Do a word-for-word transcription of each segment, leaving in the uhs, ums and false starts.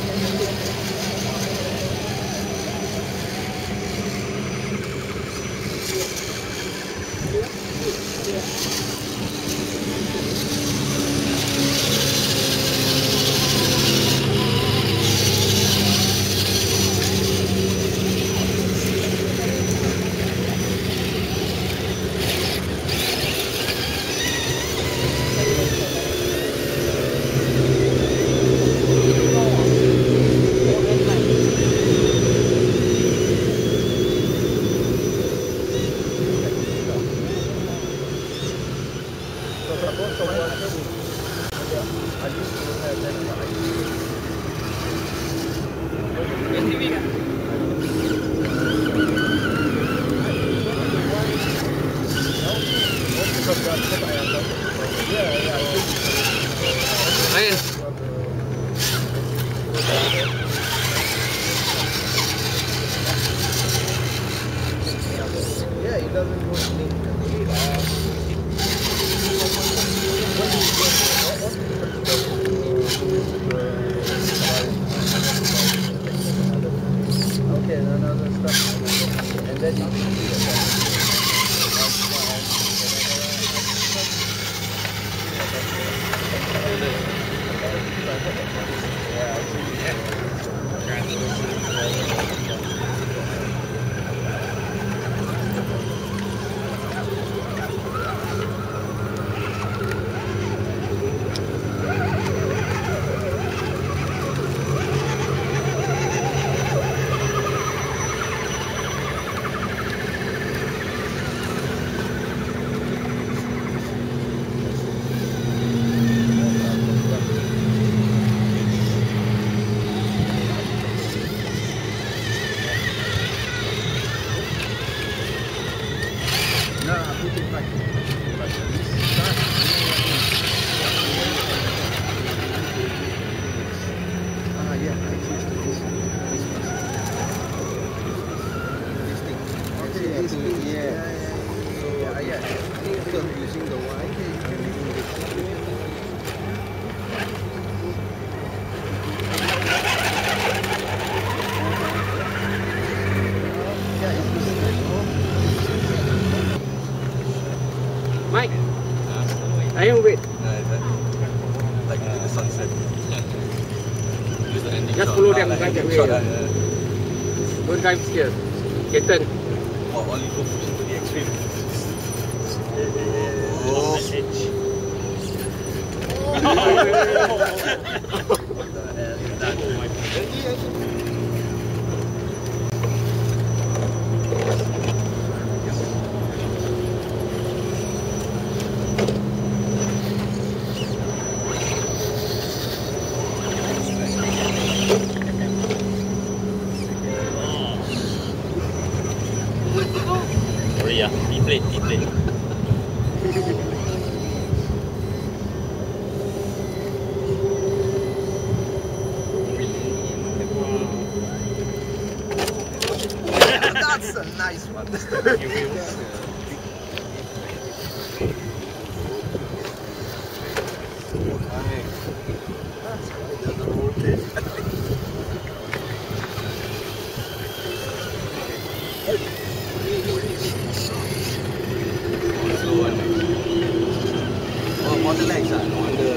Lain. Yeah, it doesn't go okay, another stuff. And then you can see it. Mike, ayun wait. Like the sunset. Just follow them right that way. Don't drive here. Ketan. Or only go to the extreme. Oh. Sorry ah, D-plate, D-plate. That's a nice one. Oh, model X ah, no wonder.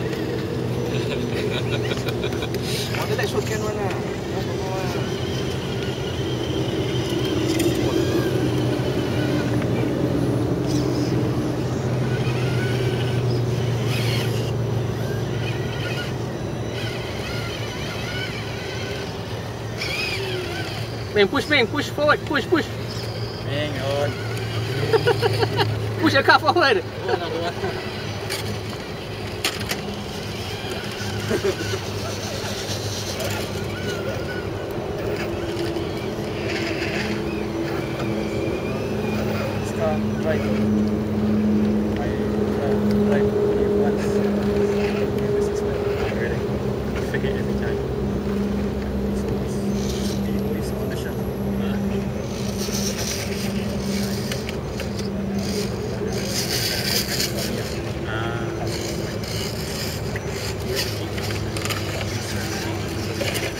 Model X short can one ah. Man, push man, push forward, push, push. Hang on. Push your car forward. Start right. I uh, right once. This is my really forget every time. So it's always on the shelf. Ah.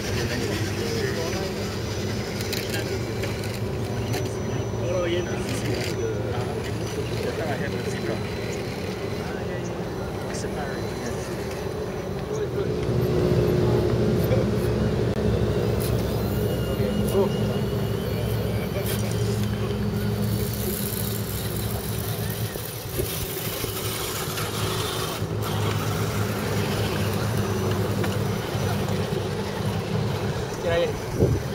Kira ni.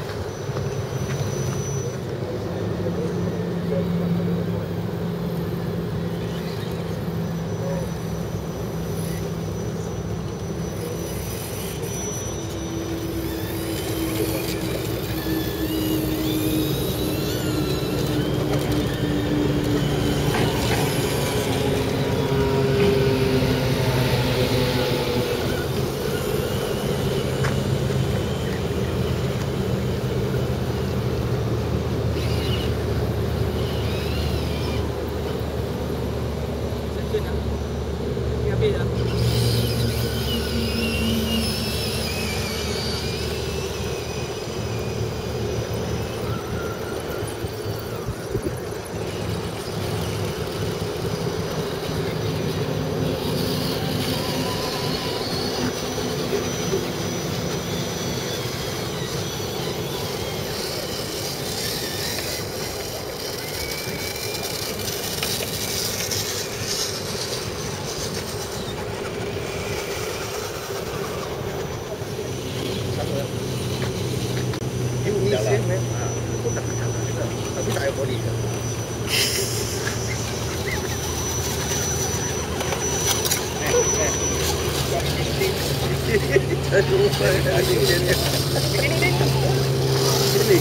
Jalan. Ha, aku tak jalan juga. Tapi tak ada body ke? Aduh, lagi dia ni. Ini ni. Ini.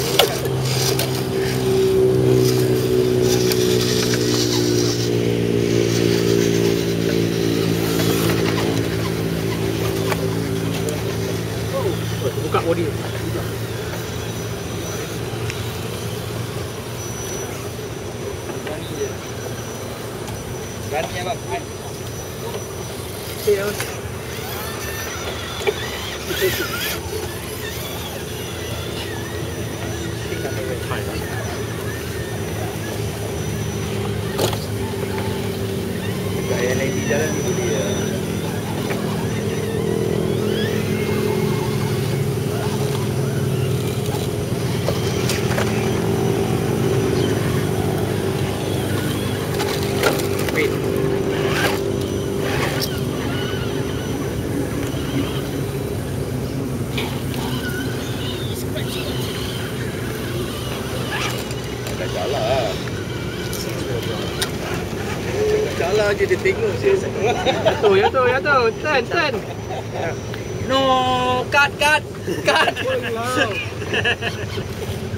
Oh, buka body. Ganti abang. Okay, abang. Dekat L I D jalan ni boleh ya. Wait. Dah jalan. Jalan je dia tengok saya. Jatuh, jatuh, jatuh. Turn, turn. No, cut, cut. Cut.